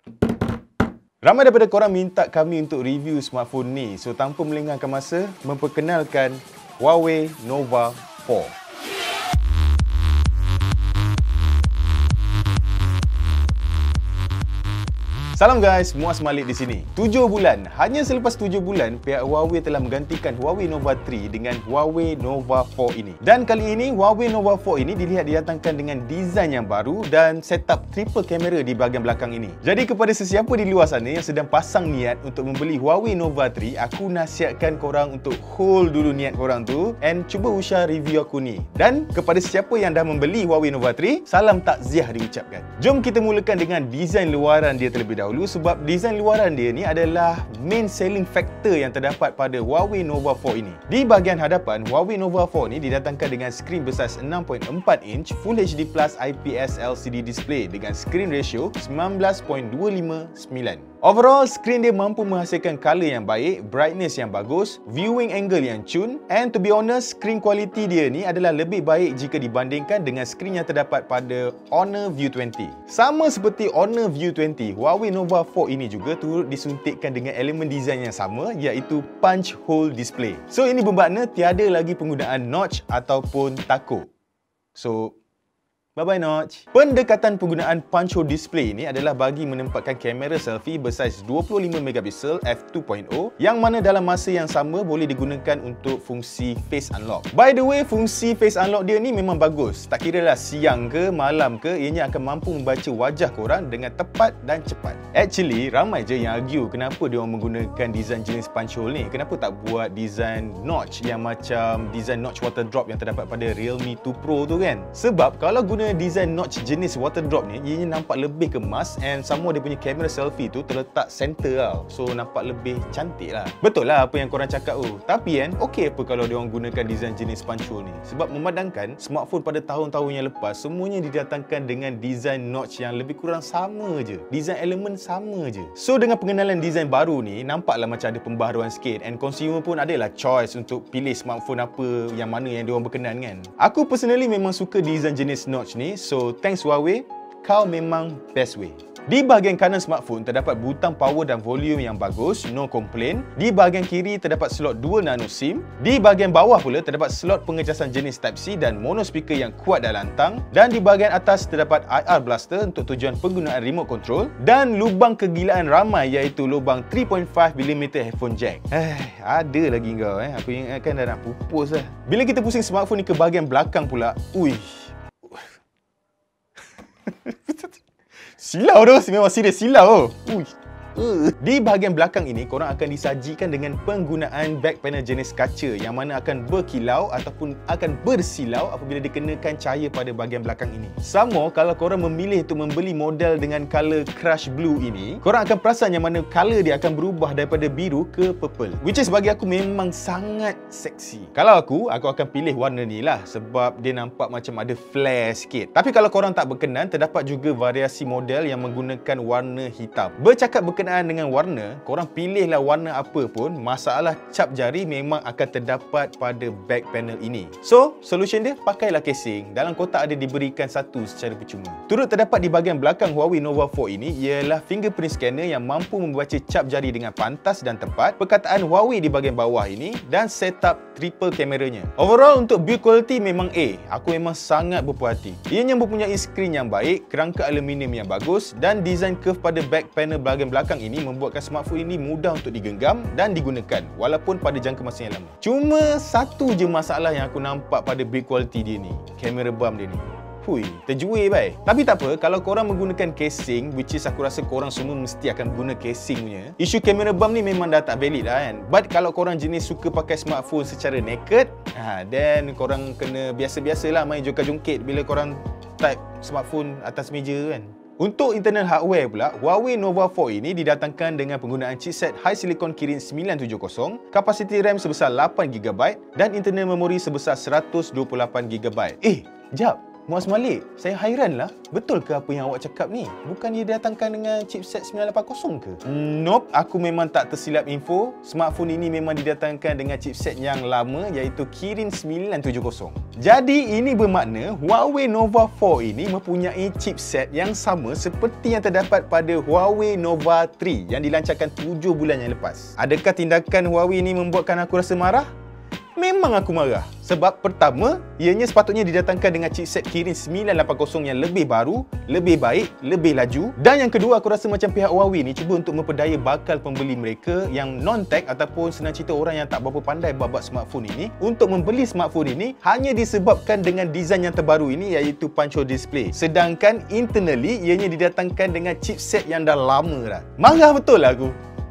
Ramai daripada korang minta kami untuk review smartphone ni. So, tanpa melengahkan masa, memperkenalkan Huawei Nova 4. Salam guys, Muaz Malik di sini. 7 bulan, hanya selepas 7 bulan, pihak Huawei telah menggantikan Huawei Nova 3 dengan Huawei Nova 4 ini. Dan kali ini, Huawei Nova 4 ini dilihat didatangkan dengan desain yang baru dan setup triple kamera di bahagian belakang ini. Jadi kepada sesiapa di luar sana yang sedang pasang niat untuk membeli Huawei Nova 3, aku nasihatkan korang untuk hold dulu niat korang tu and cuba usah review aku ni. Dan kepada sesiapa yang dah membeli Huawei Nova 3, salam takziah diucapkan. Jom kita mulakan dengan desain luaran dia terlebih dahulu. Sebab desain luaran dia ni adalah main selling factor yang terdapat pada Huawei Nova 4 ini. Di bahagian hadapan, Huawei Nova 4 ni didatangkan dengan skrin bersaiz 6.4 inch Full HD Plus IPS LCD display dengan screen ratio 19.259. Overall, skrin dia mampu menghasilkan color yang baik, brightness yang bagus, viewing angle yang cun, and to be honest, screen quality dia ni adalah lebih baik jika dibandingkan dengan skrin yang terdapat pada Honor View 20. Sama seperti Honor View 20, Huawei Nova 4 ini juga turut disuntikkan dengan elemen desain yang sama, iaitu punch hole display. So ini bermakna tiada lagi penggunaan notch ataupun tako. So bye-bye notch. Pendekatan penggunaan punch hole display ini adalah bagi menempatkan kamera selfie bersaiz 25MP f2.0 yang mana dalam masa yang sama boleh digunakan untuk fungsi face unlock. By the way, fungsi face unlock dia ni memang bagus. Tak kira lah siang ke malam ke, ianya akan mampu membaca wajah korang dengan tepat dan cepat. Actually, ramai je yang argue kenapa dia orang menggunakan desain jenis punch hole ni. Kenapa tak buat desain notch yang macam desain notch water drop yang terdapat pada Realme 2 Pro tu kan? Sebab kalau guna desain notch jenis water drop ni, ianya nampak lebih kemas and sama dia punya kamera selfie tu terletak center tau. So nampak lebih cantik lah. Betul lah apa yang korang cakap tu. Tapi kan, okey apa kalau diorang gunakan desain jenis punch hole ni? Sebab memandangkan smartphone pada tahun-tahun yang lepas semuanya didatangkan dengan desain notch yang lebih kurang sama je. Desain elemen sama je. So dengan pengenalan desain baru ni, nampaklah macam ada pembaharuan sikit and consumer pun adalah choice untuk pilih smartphone apa yang mana yang diorang berkenan kan. Aku personally memang suka desain jenis notch ni, so thanks Huawei, kau memang best way. Di bahagian kanan smartphone terdapat butang power dan volume yang bagus, no complaint. Di bahagian kiri terdapat slot dual nano SIM. Di bahagian bawah pula terdapat slot pengecasan jenis Type-C dan mono speaker yang kuat dan lantang. Dan di bahagian atas terdapat IR blaster untuk tujuan penggunaan remote control. Dan lubang kegilaan ramai iaitu lubang 3.5mm headphone jack. Ada lagi kau aku ingatkan dah nak pupus lah. Bila kita pusing smartphone ni ke bahagian belakang pula, silau tu, memang serius silau tu. Di bahagian belakang ini, korang akan disajikan dengan penggunaan back panel jenis kaca yang mana akan berkilau ataupun akan bersilau apabila dikenakan cahaya pada bahagian belakang ini. Sama kalau korang memilih untuk membeli model dengan color crush blue ini, korang akan perasan yang mana color dia akan berubah daripada biru ke purple, which is bagi aku memang sangat seksi. Kalau aku akan pilih warna ni lah sebab dia nampak macam ada flare sikit. Tapi kalau korang tak berkenan, terdapat juga variasi model yang menggunakan warna hitam. Bercakap berkenaan dengan warna, korang pilihlah warna apa pun, masalah cap jari memang akan terdapat pada back panel ini. So, solution dia, pakailah casing. Dalam kotak ada diberikan satu secara percuma. Turut terdapat di bahagian belakang Huawei Nova 4 ini ialah fingerprint scanner yang mampu membaca cap jari dengan pantas dan tepat, perkataan Huawei di bahagian bawah ini dan setup triple kameranya. Overall untuk build quality memang A. Aku memang sangat berpuas hati. Ianya mempunyai skrin yang baik, kerangka aluminium yang bagus dan desain curve pada back panel bahagian belakang ini membuatkan smartphone ini mudah untuk digenggam dan digunakan walaupun pada jangka masa yang lama. Cuma satu je masalah yang aku nampak pada build quality dia ni, kamera bump dia ni. Terjuih bai. Tapi tak apa, kalau korang menggunakan casing, which is aku rasa korang semua mesti akan guna casing punya, isu kamera bump ni memang dah tak valid lah kan. But kalau korang jenis suka pakai smartphone secara naked, then korang kena biasa-biasalah main jongkat-jongkit bila korang type smartphone atas meja kan. Untuk internal hardware pula, Huawei Nova 4 ini didatangkan dengan penggunaan chipset High Silicon Kirin 970, kapasiti RAM sebesar 8GB dan internal memori sebesar 128GB. Jap, Muaz Malik, saya hairan lah. Betul ke apa yang awak cakap ni? Bukan dia datangkan dengan chipset 980 ke? Nope, aku memang tak tersilap info. Smartphone ini memang didatangkan dengan chipset yang lama iaitu Kirin 970. Jadi ini bermakna Huawei Nova 4 ini mempunyai chipset yang sama seperti yang terdapat pada Huawei Nova 3 yang dilancarkan 7 bulan yang lepas. Adakah tindakan Huawei ini membuatkan aku rasa marah? Memang aku marah. Sebab pertama, ianya sepatutnya didatangkan dengan chipset Kirin 980 yang lebih baru, lebih baik, lebih laju. Dan yang kedua, aku rasa macam pihak Huawei ni cuba untuk memperdaya bakal pembeli mereka yang non-tech ataupun senang cerita orang yang tak berapa pandai bab smartphone ini untuk membeli smartphone ini hanya disebabkan dengan design yang terbaru ini iaitu punch hole display. Sedangkan internally, ianya didatangkan dengan chipset yang dah lama dah. Marah betul lah aku.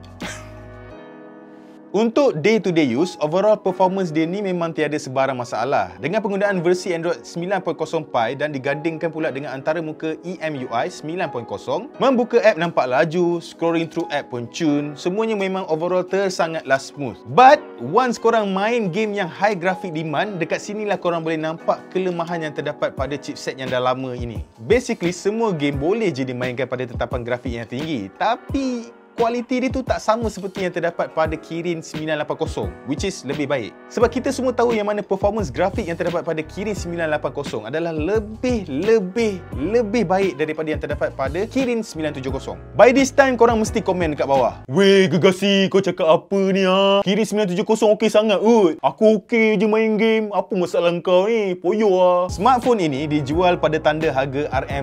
Untuk day-to-day use, overall performance dia ni memang tiada sebarang masalah. Dengan penggunaan versi Android 9.0 Pie dan digandingkan pula dengan antarmuka EMUI 9.0, membuka app nampak laju, scrolling through app pun cun, semuanya memang overall tersangatlah smooth. But, once korang main game yang high graphic demand, dekat sinilah korang boleh nampak kelemahan yang terdapat pada chipset yang dah lama ini. Basically, semua game boleh je dimainkan pada tetapan grafik yang tinggi, tapi kualiti dia tu tak sama seperti yang terdapat pada Kirin 980, which is lebih baik. Sebab kita semua tahu yang mana performance grafik yang terdapat pada Kirin 980 adalah lebih baik daripada yang terdapat pada Kirin 970. By this time, korang mesti komen dekat bawah. Weh, Gegasi, kau cakap apa ni ha? Kirin 970 okey sangat kot. Aku okey je main game. Apa masalah kau ni? Poyo lah. Smartphone ini dijual pada tanda harga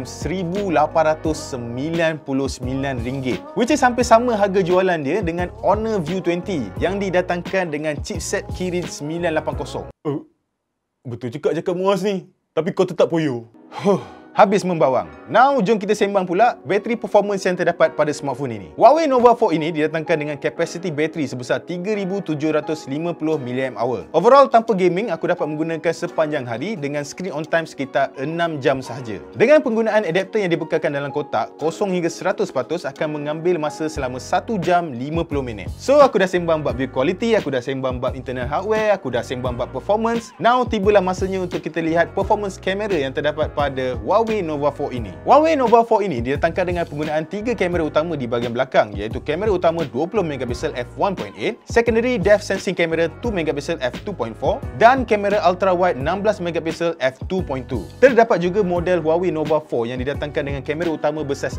RM1,899, which is hampir sama harga jualan dia dengan Honor View 20 yang didatangkan dengan chipset Kirin 980. Betul juga cakap Muaz ni. Tapi kau tetap poyo. Habis membawang. Now, jom kita sembang pula bateri performance yang terdapat pada smartphone ini. Huawei Nova 4 ini didatangkan dengan kapasiti bateri sebesar 3750 mAh. Overall, tanpa gaming, aku dapat menggunakan sepanjang hari dengan screen on time sekitar 6 jam sahaja. Dengan penggunaan adapter yang dibekalkan dalam kotak, 0 hingga 100% akan mengambil masa selama 1 jam 50 minit. So, aku dah sembang bab build quality, aku dah sembang bab internal hardware, aku dah sembang bab performance. Now, tibalah masanya untuk kita lihat performance kamera yang terdapat pada Huawei Nova 4 ini. Huawei Nova 4 ini didatangkan dengan penggunaan 3 kamera utama di bahagian belakang iaitu kamera utama 20MP f1.8, secondary depth sensing kamera 2MP f2.4 dan kamera ultra wide 16MP f2.2. Terdapat juga model Huawei Nova 4 yang didatangkan dengan kamera utama bersaiz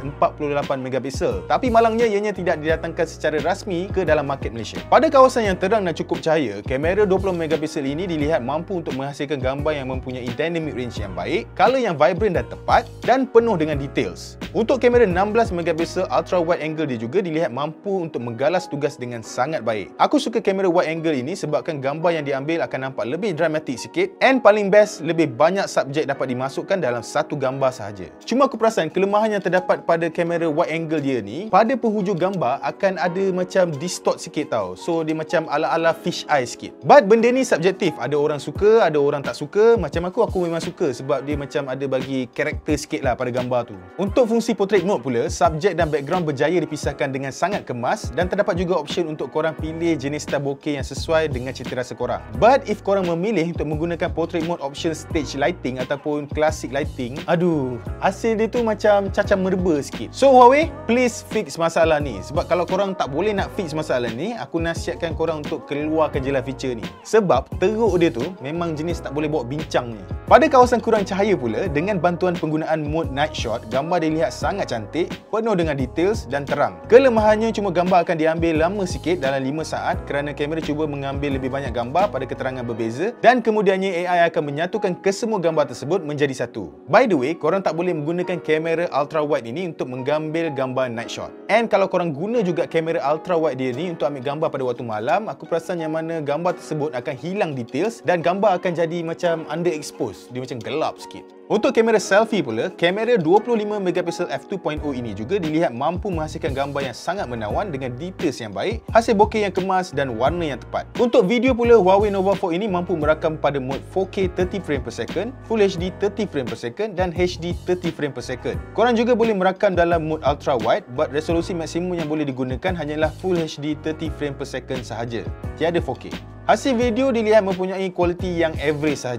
48MP, tapi malangnya ianya tidak didatangkan secara rasmi ke dalam market Malaysia. Pada kawasan yang terang dan cukup cahaya, kamera 20MP ini dilihat mampu untuk menghasilkan gambar yang mempunyai dynamic range yang baik, color yang vibrant dan tepat dan penuh dengan details. Untuk kamera 16MP ultra wide angle dia juga dilihat mampu untuk menggalas tugas dengan sangat baik. Aku suka kamera wide angle ini sebabkan gambar yang diambil akan nampak lebih dramatik sikit and paling best, lebih banyak subjek dapat dimasukkan dalam satu gambar sahaja. Cuma aku perasan kelemahan yang terdapat pada kamera wide angle dia ni, pada penghujung gambar akan ada macam distort sikit tau. So dia macam ala-ala fish eye sikit. But benda ni subjektif. Ada orang suka, ada orang tak suka. Macam aku memang suka sebab dia macam ada bagi karakter sikit lah pada gambar tu. Untuk fungsi portrait mode pula, subjek dan background berjaya dipisahkan dengan sangat kemas dan terdapat juga option untuk korang pilih jenis style bokeh yang sesuai dengan cita rasa korang. But if korang memilih untuk menggunakan portrait mode option stage lighting ataupun classic lighting, aduh, hasil dia tu macam cacam merba sikit. So Huawei, please fix masalah ni. Sebab kalau korang tak boleh nak fix masalah ni, aku nasihatkan korang untuk keluarkan je lah feature ni. Sebab teruk dia tu memang jenis tak boleh bawa bincang ni. Pada kawasan kurang cahaya pula, dengan bantuan penggunaan mode night shot, gambar dilihat sangat cantik, penuh dengan details dan terang. Kelemahannya cuma gambar akan diambil lama sikit dalam 5 saat kerana kamera cuba mengambil lebih banyak gambar pada keterangan berbeza dan kemudiannya AI akan menyatukan kesemua gambar tersebut menjadi satu. By the way, korang tak boleh menggunakan kamera ultra wide ini untuk mengambil gambar night shot. And kalau korang guna juga kamera ultra wide dia ni untuk ambil gambar pada waktu malam, aku perasan yang mana gambar tersebut akan hilang details dan gambar akan jadi macam underexposed. Dia macam gelap sikit. Untuk kamera selfie pula, kamera 25MP f2.0 ini juga dilihat mampu menghasilkan gambar yang sangat menawan dengan details yang baik, hasil bokeh yang kemas dan warna yang tepat. Untuk video pula, Huawei Nova 4 ini mampu merakam pada mode 4K 30fps, Full HD 30fps dan HD 30fps. Korang juga boleh merakam dalam mode ultra wide, but resolusi maksimum yang boleh digunakan hanyalah Full HD 30fps sahaja, tiada 4K. Hasil video dilihat mempunyai kualiti yang average sahaja.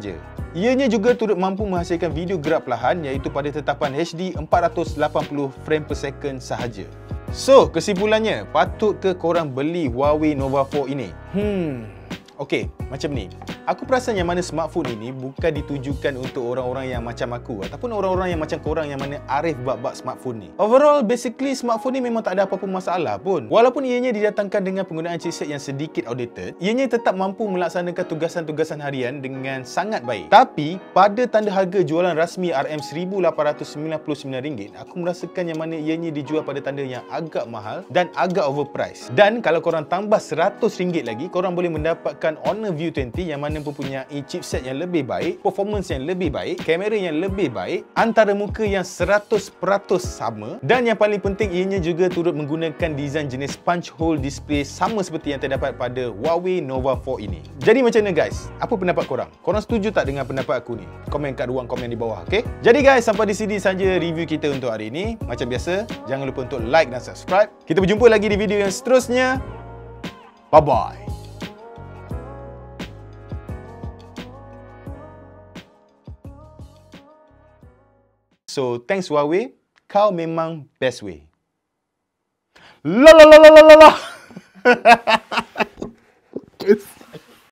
Ianya juga turut mampu menghasilkan video gerak perlahan iaitu pada tetapan HD 480 frame per second sahaja. So, kesimpulannya, patut ke korang beli Huawei Nova 4 ini? Okey, macam ni. Aku perasan yang mana smartphone ini bukan ditujukan untuk orang-orang yang macam aku ataupun orang-orang yang macam korang yang mana arif bab-bab smartphone ni. Overall, basically smartphone ni memang tak ada apa-apa masalah pun. Walaupun ianya didatangkan dengan penggunaan chipset yang sedikit outdated, ianya tetap mampu melaksanakan tugasan-tugasan harian dengan sangat baik. Tapi, pada tanda harga jualan rasmi RM1,899, aku merasakan yang mana ianya dijual pada tanda yang agak mahal dan agak overpriced. Dan kalau korang tambah RM100 lagi, korang boleh mendapatkan Honor View 20 yang mana mempunyai chipset yang lebih baik, performance yang lebih baik, kamera yang lebih baik, antara muka yang 100% sama, dan yang paling penting ianya juga turut menggunakan desain jenis punch hole display sama seperti yang terdapat pada Huawei Nova 4 ini. Jadi macam mana guys? Apa pendapat korang? Korang setuju tak dengan pendapat aku ni? Komen kat ruang komen di bawah, okey? Jadi guys, sampai di sini saja review kita untuk hari ini. Macam biasa, jangan lupa untuk like dan subscribe. Kita berjumpa lagi di video yang seterusnya. Bye-bye. So, thanks Huawei, kau memang best way. La la la la la la la.